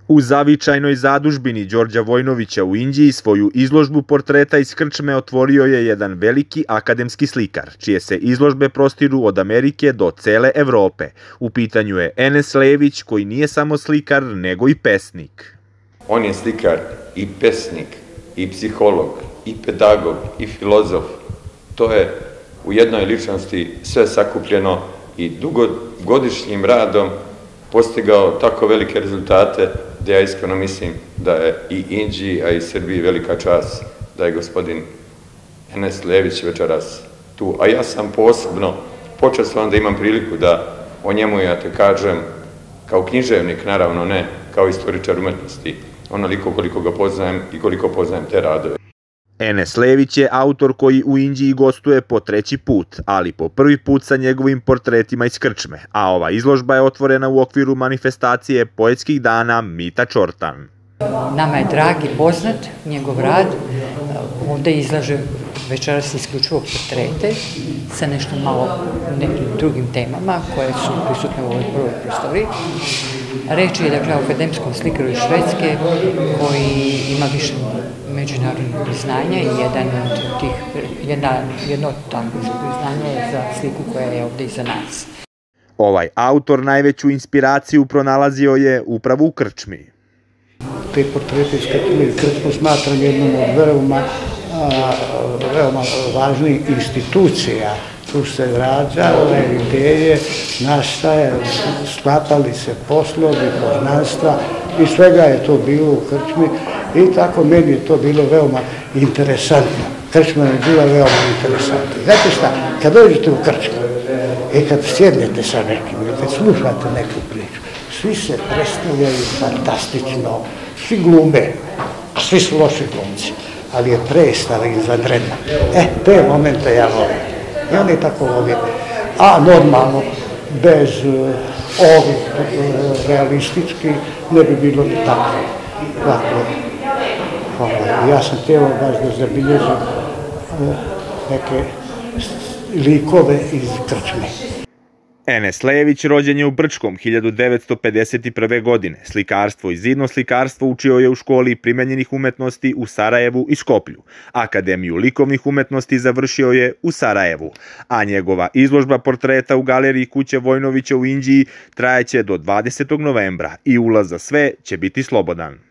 U zavičajnoj zadužbini Đorđa Vojnovića u Inđiji svoju izložbu portreta iz krčme otvorio je jedan veliki akademski slikar, čije se izložbe prostiru od Amerike do cele Evrope. U pitanju je Enes Lević, koji nije samo slikar, nego i pesnik. On je slikar i pesnik, i psiholog, i pedagog, i filozof. To je u jednoj ličnosti sve sakupljeno i dugogodišnjim radom postigao tako velike rezultate da ja iskreno mislim da je i Inđiji, a i Srbiji velika čast da je gospodin Enes Lević večeras tu. A ja sam posebno počastvovan da imam priliku da o njemu ja te kažem kao književnik, naravno ne kao istoričar umetnosti, onoliko koliko ga poznajem i koliko poznajem te radove. Enes Lević je autor koji u Inđiji gostuje po 3. put, ali po prvi put sa njegovim portretima iz krčme, a ova izložba je otvorena u okviru manifestacije poetskih dana Mita Čortan. Nama je drag i poznat njegov rad, ovde izlaže večeras isključivo portrete sa nešto malo nekim drugim temama koje su prisutne u ovoj prvoj prostoriji. Reč je dakle o akademskom slikaru iz Švedske koji ima više međunarodnih priznanja i jedno od takvih priznanja je za sliku koja je ovde iza nas. Ovaj autor najveću inspiraciju pronalazio je upravo u krčmi. Te portrete iz krčmu smatram jednom od veoma važnih institucija. Tu se rađale ideje, nastaje, sklapali se poslovi, poznanstva i svega je to bilo u krčmi i tako meni je to bilo veoma interesantno. Krčma je bila veoma interesantna. Znate šta, kad dođete u krčmu i kad sjednete sa nekim ili kad slušate neku priču, svi se predstavljaju fantastično, svi glume, a svi su loši glumci, ali je predstava izvanredna. Te momente ja volim. I on je tako volim. A normalno, bez ovih realističkih ne bi bilo ni tako. Dakle, ja sam htio baš da zabilježim neke likove iz krčme. Enes Lević rođen je u Brčkom 1951. godine. Slikarstvo i zidno slikarstvo učio je u školi primenjenih umetnosti u Sarajevu i Skoplju. Akademiju likovnih umetnosti završio je u Sarajevu, a njegova izložba portreta u galeriji Kuće Vojnovića u Inđiji trajeće do 20. novembra i ulaz za sve će biti slobodan.